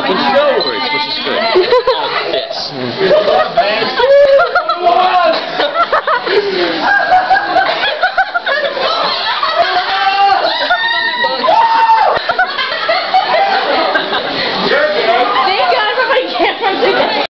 can show words, which is good. All this.